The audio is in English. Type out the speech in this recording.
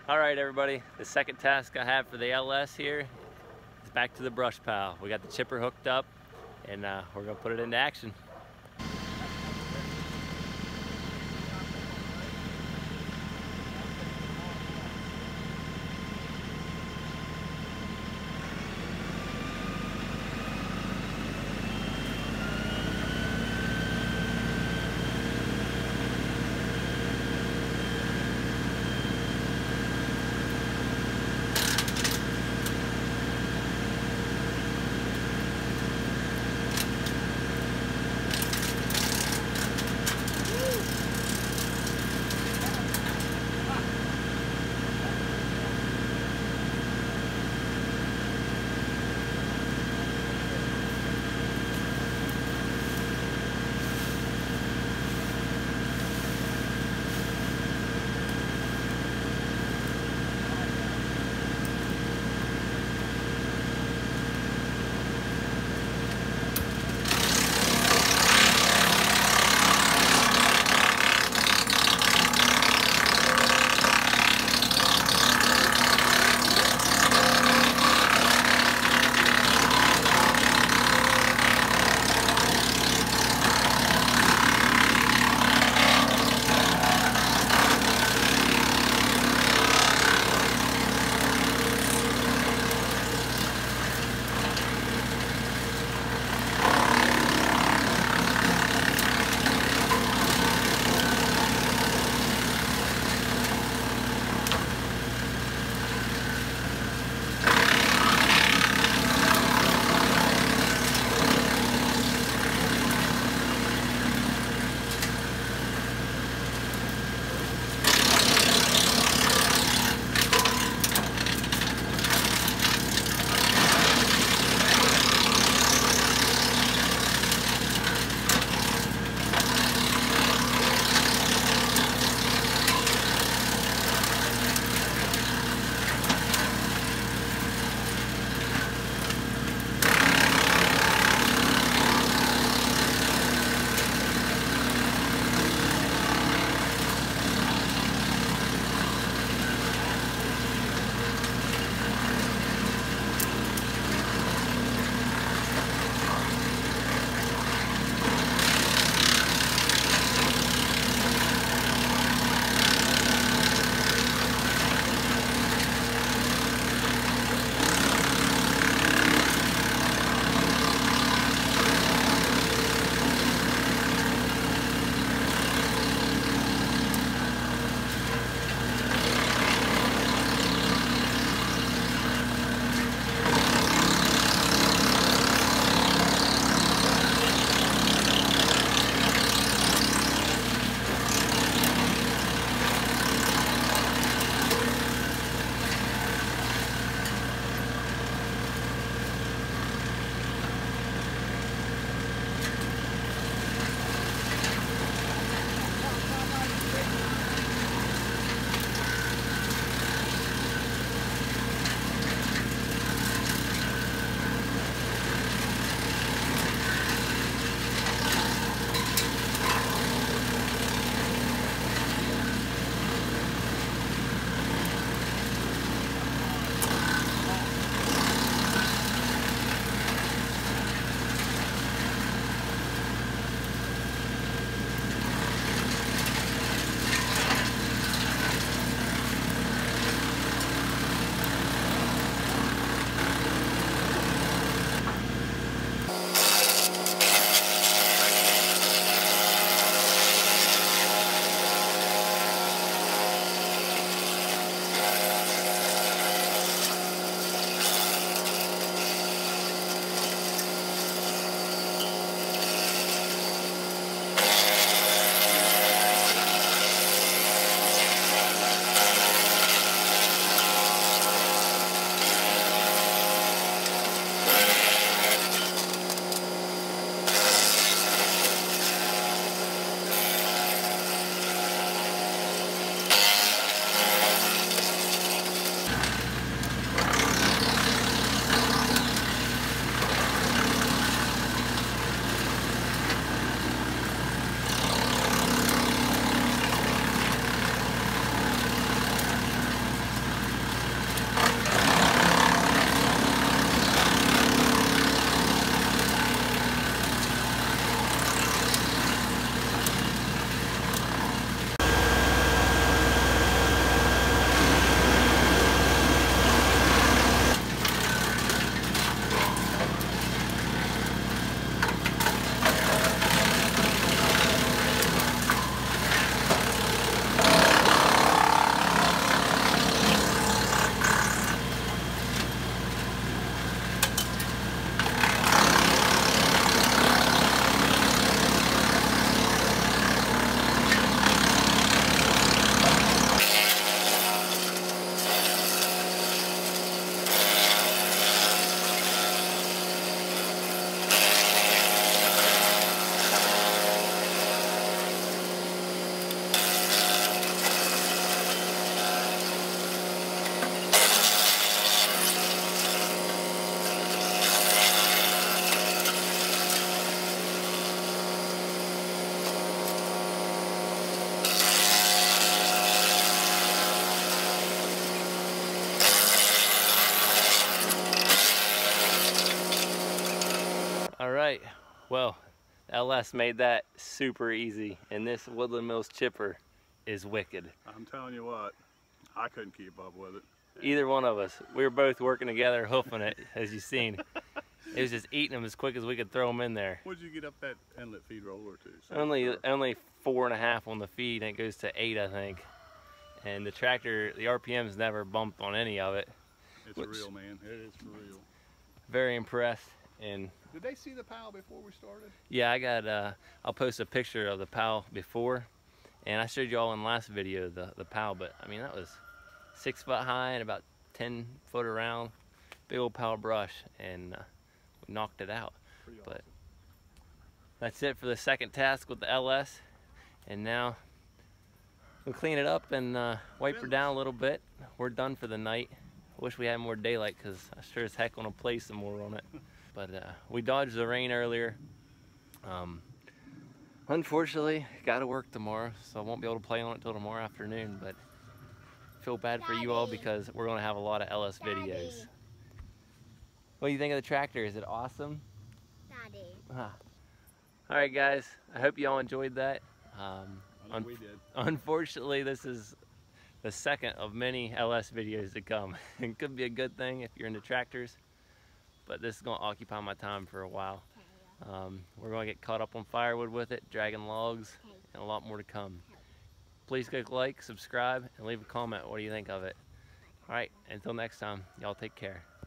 All right, everybody, the second task I have for the LS here is back to the brush pile. We got the chipper hooked up and we're gonna put it into action. Well, LS made that super easy, and this Woodland Mills chipper is wicked. I'm telling you what, I couldn't keep up with it. Either one of us, we were both working together, hoofing it, as you've seen. It was just eating them as quick as we could throw them in there. What did you get up that inlet feed roller to? So Only 4.5 on the feed, and it goes to 8, I think. And the tractor, the RPMs never bumped on any of it. It's real, man. It is for real. Very impressed. And did they see the PAL before we started? yeah, I got. I'll post a picture of the PAL before, and I showed you all in the last video the PAL. But I mean, that was 6 foot high and about 10 foot around, big old PAL brush, and we knocked it out. Pretty but awesome. That's it for the second task with the LS, and now we'll clean it up and wipe her down a little bit. We're done for the night. I wish we had more daylight, because I sure as heck want to play some more on it. But we dodged the rain earlier. Unfortunately, got to work tomorrow, so I won't be able to play on it till tomorrow afternoon. But I feel bad for you all, because we're going to have a lot of LS videos. What do you think of the tractor? Is it awesome? Daddy. All right, guys. I hope you all enjoyed that. We did. Unfortunately, this is the second of many LS videos to come. It could be a good thing if you're into tractors, but this is going to occupy my time for a while. We're going to get caught up on firewood with it, dragging logs, and a lot more to come. Please click like, subscribe, and leave a comment. What do you think of it? All right, until next time, y'all take care.